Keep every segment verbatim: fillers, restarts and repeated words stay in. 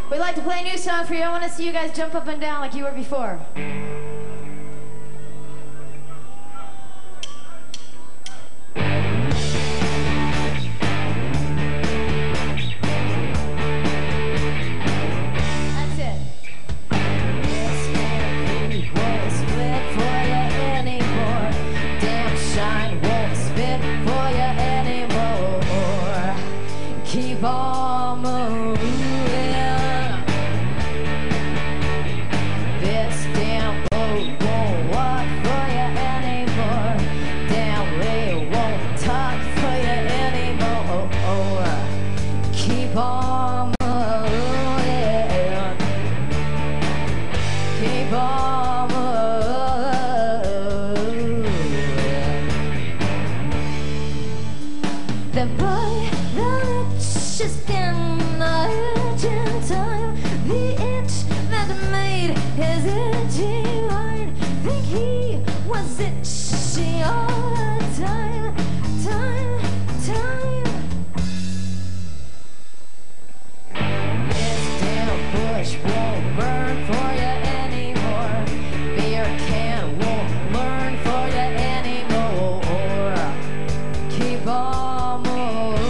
We'd like to play a new song for you. I want to see you guys jump up and down like you were before. Keep on moving. This damn boat won't work for you anymore. Damn way won't talk for you anymore. Keep on moving. Keep on moving. The boy just in a urgent time, the itch that made his itchy mind think he was itchy all the time, time, time. This damn bush won't burn for you anymore. Beer can won't learn for you anymore. Keep on moving.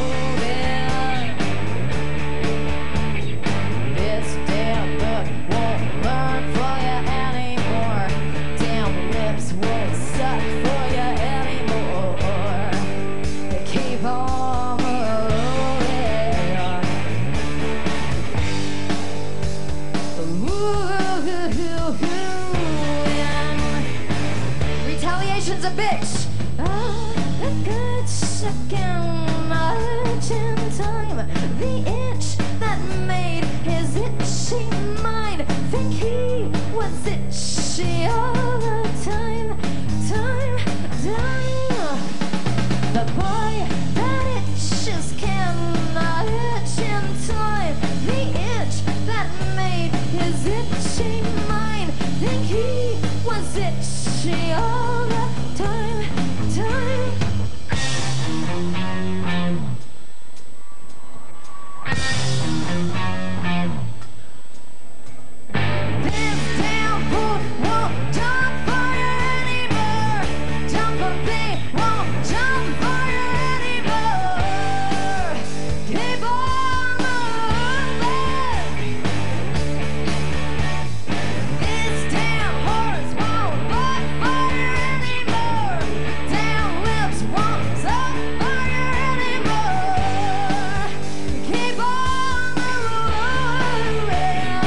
Retaliation's a bitch. Oh, a good second, urgent time. The itch that made his itchy mind think he was itchy all the time, time, time. The boy that itches cannot itch in time. The itch that made his itchy mind think he was itchy all the time, time. This damn boat won't jump for you anymore. Jumping won't jump for you anymore. Keep on moving. This damn horse won't buck for you anymore. Damn lips won't suck for you anymore. Keep on moving.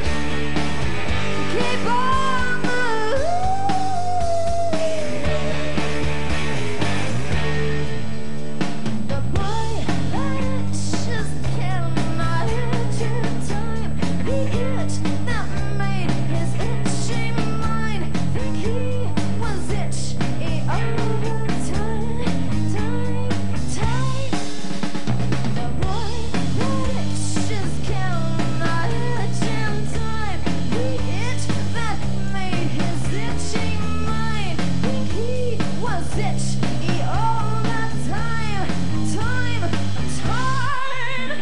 Keep on moving. The boy that just cannot itch in time. The itch that made his itchy mind think he was itchy all the time, time, time. The boy that just cannot itch in time. The itch that made his itchy mind think he was itchy all the time, time, time.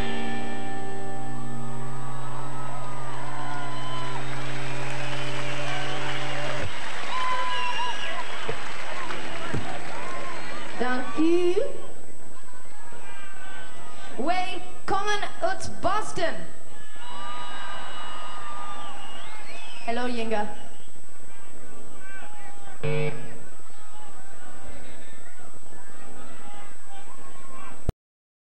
Thank you. Välkommen ut Boston. Hello, Yinga.